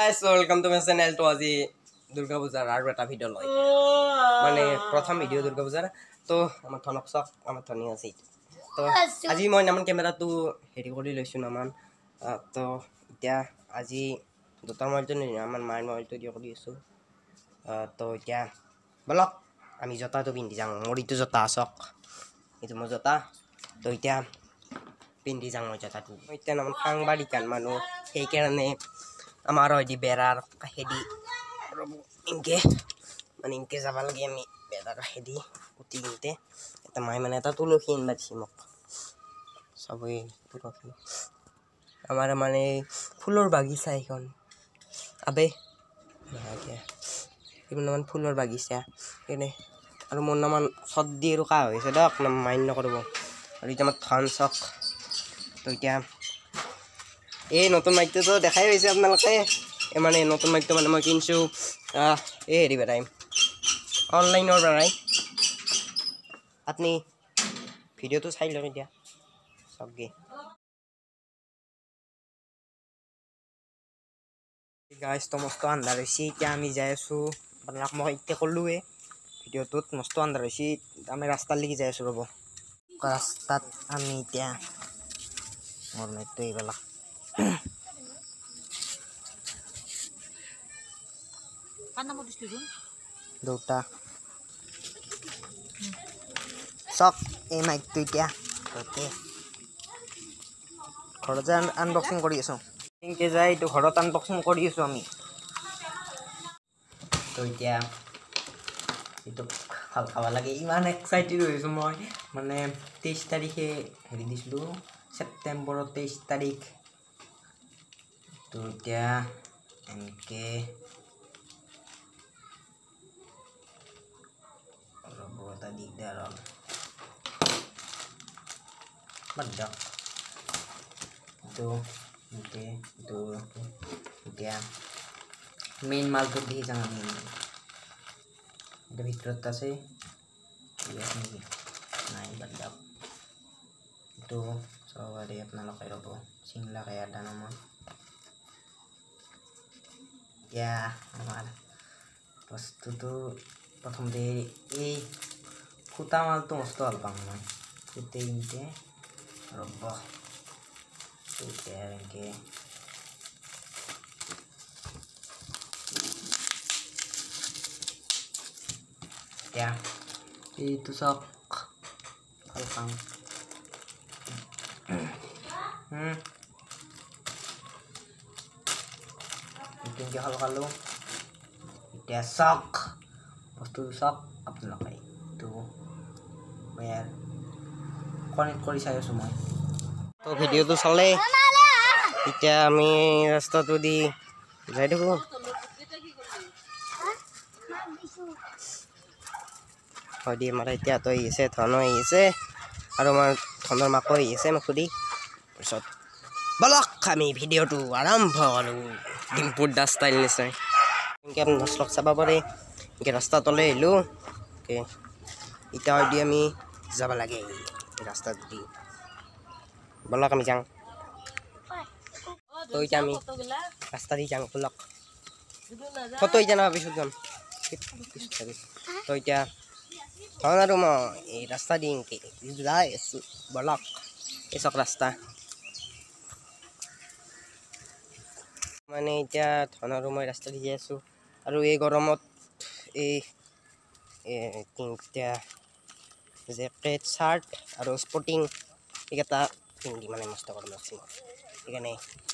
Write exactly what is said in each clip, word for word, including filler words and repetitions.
guys, welcome to my channel to আজি দুর্গা পূজার আর একটা ভিডিও লয় মানে প্রথম ভিডিও দুর্গা পূজার তো আমার ধনক চক আমার ধনী আছে তো আজি মই নামান ক্যামেরাটো হেৰি কৰি লৈছো নামান তো এতিয়া আজি দুটাৰ মাজত আমাৰ মাইৰ মোবাইলটো দি কৰি আছো তো এতিয়া বলক আমি জতাটো পিন্ধি যাওঁ মৰিটো জতা চক এইটো মই জতা তো এতিয়া পিন্ধি যাওঁ মই জতাটো এতিয়া নামান সাংবাদিক মানুহ সেইকাৰণে আমার ওই দি বেড়ার কাহেদি ইনকে মানে ইনকে যাব লাগে আমি বেড়ার কাহেদি উঠি কিনতে এটা মাই মানে এটা তুলসী আনবা দিছি মোক সবই তুলসী আমার মানে ফুলৰ বাগিচা এখন আবে এইবোৰ নামান ফুলৰ বাগিচা এনে আৰু মোৰ নামান চৰ্দি আৰু কাহ হৈছে দিয়ক মাইণ্ড নকৰিব আৰু এতিয়া আমাৰ ধান চক তো এতিয়া এই নতুন মাইকটো তো দেখাই হৈছে আপোনালোকে মানে নতুন মাইকটো মানে মই কিনছো এই হেৰি বেৰাই অনলাইনৰ বেৰাই আপুনি ভিডিঅ'টো চাই লওক এতিয়া চবকে গাইজ তো মস্ত আন্ধাৰ হৈছে এতিয়া আমি যাই আছোঁ আপোনাক মই এতিয়া ক'লোৱে ভিডিঅ'টোত মস্ত আন্ধাৰ হৈছে আমি ৰাস্তাৰ লাগি যাই আছোঁ ৰ'ব ৰাস্তাত আমি এতিয়া মোৰ মাইকটো এইবিলাক দুটা চক এই মাইকটো এতিয়া ওকে ঘৰত যাই আনবক্সিং কৰি আছোঁ এনেকৈ যাই এইটো ঘৰত আনবক্সিং কৰি আছোঁ আমি তো এতিয়া এইটো ভাল খাব লাগে ইমান এক্সাইটেড হৈছোঁ মই মানে তেইছ তাৰিখে হেৰি দিছিলোঁ ছেপ্টেম্বৰৰ তেইছ তাৰিখ তো এতিয়া এনেকৈ এটা দিগদাৰ হ'ল বাদ দিয়ক এইটো এনেকৈ এইটো এতিয়া মেইন মালটো দি যাওঁ আমি এটা ভিতৰত আছে নেকি নাই বাদ দিয়ক এইটো চবৰে আপোনালোকে ৰ'ব চিংলাকে আদা নামৰ এতিয়া আমাৰ বস্তুটো প্ৰথমতে এই ফুটা মালটো মস্ত ভাল পাওঁ মই ফুটে ইনকে ৰ'ব ফুটে এনেকৈ এতিয়া এইটো চক ভাল পাওঁ এইটো এনেকৈ হলকালোঁ এতিয়া চক বস্তু চক আপোনালোকে এইটো মই আৰু কানেক্ট কৰি চাই আছোঁ মই তো ভিডিঅ'টো চালে এতিয়া আমি ৰাস্তাটো দি যাই থাকোঁ হয় দি আমাৰ এতিয়াতো আহি আছে ধনো আহি আছে আৰু আমাৰ ধনৰ মাকো আহি আছে মোক সুধি তাৰপিছত বলক আমি ভিডিঅ'টো আৰম্ভ কৰোঁ ডিম্পুৰ দাস ষ্টাইল নিচিনাই এনেকৈ আপুনি দৰ্শক চাব পাৰে এনেকৈ ৰাস্তাটোলৈ আহিলোঁ অ'কে এতিয়া দি আমি যাব লাগে ৰাস্তাত দি বলক আমি যাওঁ তো এতিয়া আমি ৰাস্তা দি যাওঁ বলক ফটো এতিয়া নহয় পিছত যাম তো এতিয়া ধন আৰু মই এই ৰাস্তা দি এনেকৈ যাই আছোঁ বলক এই চক ৰাস্তা মানে এতিয়া ধন আৰু মই ৰাস্তা দি যাই আছোঁ আৰু এই গৰমত এই এতিয়া জেকেট চাৰ্ট আৰু স্পৰ্টিং এইকেইটা পিন্ধি মানে মস্ত গৰম লাগছে মোৰ সেইকাৰণে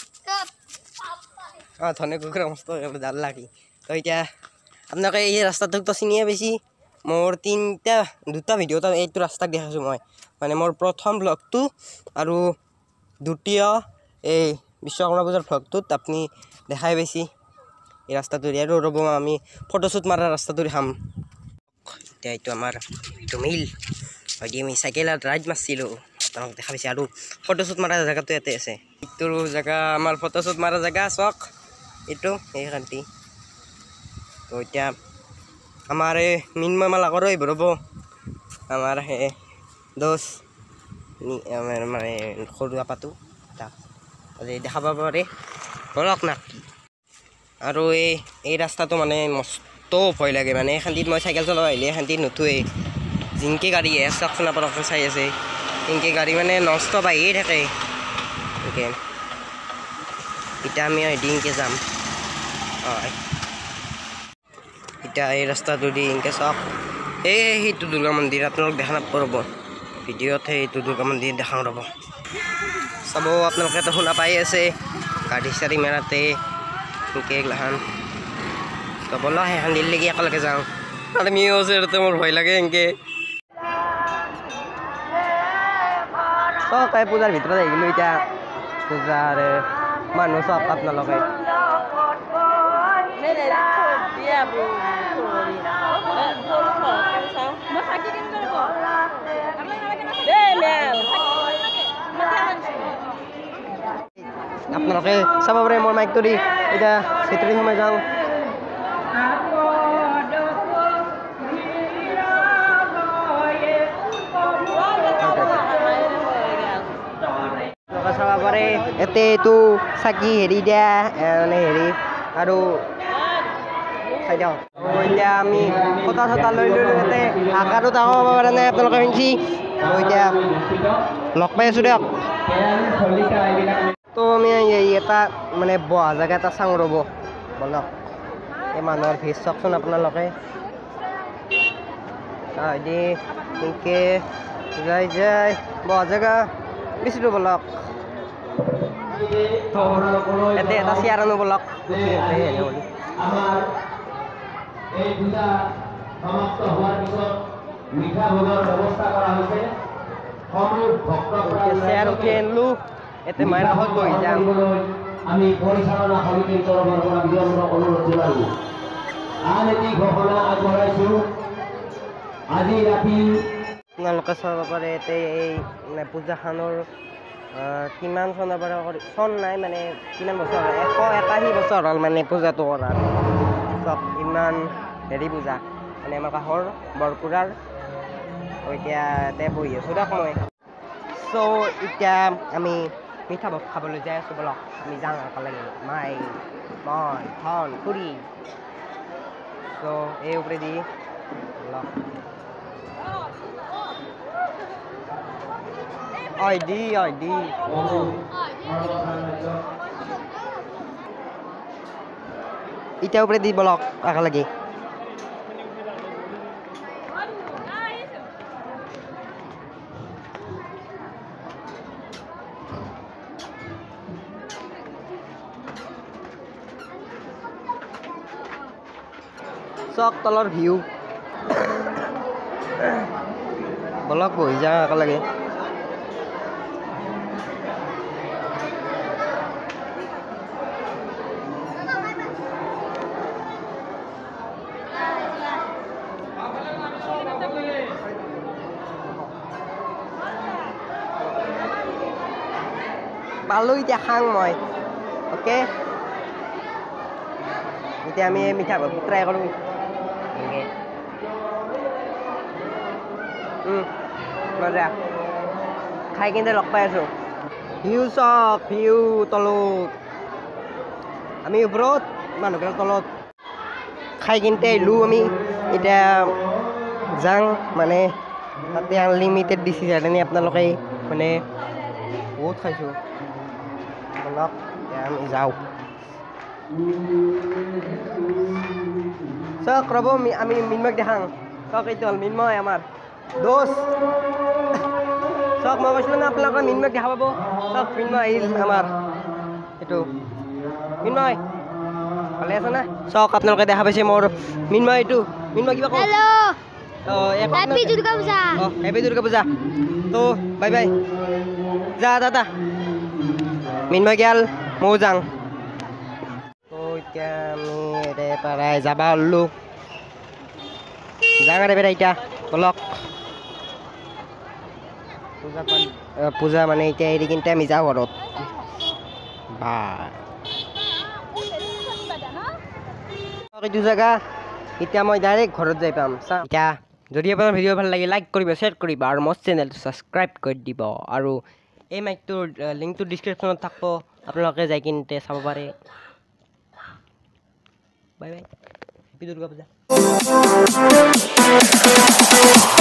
অঁ ধনে কুকুৰা মস্ত জাল লাগি তো এতিয়া আপোনালোকে এই ৰাস্তাটোকতো চিনিয়ে বেছি মোৰ তিনিটা দুটা ভিডিঅ'ত এইটো ৰাস্তাক দেখাইছোঁ মই মানে মোৰ প্ৰথম ভ্লগটো আৰু দ্বিতীয় এই বিশ্বকৰ্মা পূজাৰ ভ্লগটোত আপুনি দেখাই পাইছে এই ৰাস্তাটো আৰু ৰ'ব আমি ফটোশ্বুট মাৰা ৰাস্তাটো দেখাম এতিয়া এইটো আমাৰ এইটো মিল হয় আমি চাইকেলত ৰাইড মাৰিছিলোঁ আপোনালোক দেখা পাইছে আৰু ফটোশ্বুট মাৰা জেগাটো ইয়াতে আছে এইটো জেগা আমাৰ ফটোশ্বুট মাৰা জেগা চক এইটো এই শান্তি তো এতিয়া আমাৰ এই মিনময় মালাকৰো আহিব ৰ'ব আমাৰ সেই দোষ আমাৰ মানে সৰু আপাটো তাক দেখা পাব পাৰে বলক না আৰু এই এই ৰাস্তাটো মানে মস্ত ভয় লাগে মানে এখান্তিত মই চাইকেল চলাব আহিলে এখান্তিত নুঠোৱেই জিনকে গাড়ী আহে চাওকচোন আপোনালোকে চাই আছে জিনকে গাড়ী মানে নষ্ট আহিয়ে থাকে অ'কে এতিয়া আমি এদিনকে যাম হয় এতিয়া এই ৰাস্তাটো দি এনেকৈ চাওক এই সেইটো দুৰ্গা মন্দিৰ আপোনালোক দেখা নাপাব ৰ'ব ভিডিঅ'ত সেইটো দুৰ্গা মন্দিৰ দেখাওঁ ৰ'ব চাব আপোনালোকেতো শুনা পাই আছে গাড়ী চাড়ী মেৰাতে এনেকৈ এইগিলাখান তো ব'লা সেইখন দিল্লীকে একেলগে যাওঁ আৰ্মিও আছে তাতে মোৰ ভয় লাগে এনেকৈ চব এই পূজাৰ ভিতৰত আহি গ'লোঁ এতিয়া পূজাৰ মানুহ চব আপোনালোকে আপোনালোকে চাব পাৰে মোৰ মাইকটো দি এতিয়া ভিতৰি সোমাই যাওঁ চাব পাৰে ইয়াতে এইটো চাকি হেৰি দিয়া মানে হেৰি আৰু চাই দিয়ক এতিয়া আমি ফটা চটা লৈ ল'লোঁ ইয়াতে আকাৰো ডাঙৰ হ'ব পাৰে নাই আপোনালোকে শুনিছি এতিয়া লগ পাই আছোঁ দিয়ক তো আমি এটা মানে বহা জেগা এটা চাওঁ ৰ'ব বলক এই মানুহৰ ভিৰ চাওকচোন আপোনালোকে দি এনেকৈ যাই যাই বহা জেগা বেছিটো বলক ইয়াতে এটা চেয়াৰ আনো বলক চেয়াৰ উঠি আনিলোঁ এতে মায়ের কাষত বহি যাম আমি পরিচালনা সমিতির তরফৰ পৰা বিনম্ৰ অনুৰোধ জনালোঁ আন এটি ঘোষণা আগবঢ়াইছোঁ আজি ৰাতি আপোনালোকে চাব পাৰে ইয়াতে এই মানে পূজাখনৰ কিমান চনৰ পৰা চন নাই মানে কিমান বছৰ হ'ল এশ একাশী বছৰ হ'ল মানে পূজাটো কৰাৰ চব ইমান হেৰি পূজা মানে আমাৰ কাষৰ বৰপুৰাৰ এতিয়া ইয়াতে বহি আছোঁ দিয়ক মই চ' এতিয়া আমি মিঠা ভাত খাবলৈ যাই আছোঁ বলক আমি যাওঁ একেলগে মাই মই ধন খুৰী চ' এই ওপৰেদি বলক অই দি অই দি এতিয়া ওপৰেদি বলক একেলগে চক তলৰ ভিউ বলক বহি যাওঁ একেলগে পালোঁ এতিয়া খাং মই অ'কে এতিয়া আমি মিঠা ভাত ট্ৰাই কৰোঁ মজা খাই কিনে লগ পাই আছোঁ ভিউ চক ভিউ তলত আমি ওপৰত মানুহবিলাক তলত খাই কিনতে আহিলোঁ আমি এতিয়া যাওঁ মানে তাতে আনলিমিটেড দিছে জানেনে আপোনালোকে মানে বহুত খাইছোঁ বলক এতিয়া আমি যাওঁ চক ৰ'ব আমি মিনময়ক দেখাং চক এইটো হ'ল মিনময় আমাৰ দোষ চক মই কৈছিলোঁ না আপোনালোকে মিনময়ক দেখা পাব চক মিনময় আহিল আমাৰ এইটো মিনময় ভালে আছে না চক আপোনালোকে দেখা পাইছে মোৰ মিনময় এইটো মিনময় কিবা কওঁ হেপী দুৰ্গা পূজা অঁ হেপী দুৰ্গা পূজা তো বাই বাই যা দাদা মিনময় গেল ময়ো যাওঁ তো এতিয়া আমি এৰে পাৰাই যাবা ওল্লোঁ যাওঁ আৰু বেৰা এতিয়া বলক পূজা পূজা মানে এতিয়া এৰি কিনতে আমি যাওঁ ঘৰত বা এইটো জেগা এতিয়া মই ডাইৰেক্ট ঘৰত যাই পাম চা এতিয়া যদি আপোনাৰ ভিডিঅ' ভাল লাগে লাইক কৰিব শ্বেয়াৰ কৰিব আৰু মোৰ চেনেলটো ছাবস্ক্ৰাইব কৰি দিব আৰু এই মাইকটোৰ লিংকটো ডিছক্ৰিপশ্যনত থাকিব আপোনালোকে যাই কিনতে চাব পাৰে bye bye, happy Durga Puja.